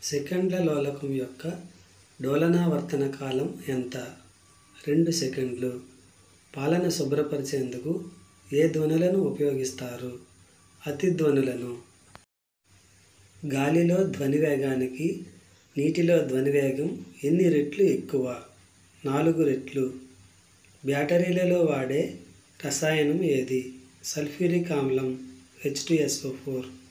సెకండ్ల లోలకం యొక్క డోలనావర్తన కాలం ఎంత? 2 సెకండ్లు. పాలను శుభ్రపరిచేందుకు ఏ ధ్వనులను ఉపయోగిస్తారు? అతిధ్వనులను. గాలిలో ధ్వని వేగానికి నీటిలో ధ్వని వేగం ఎన్ని రెట్లు ఎక్కువ? 4 రెట్లు. బ్యాటరీలలో వాడే రసాయనం ఏది? సల్ఫ్యూరిక్ ఆమ్లం H2SO4.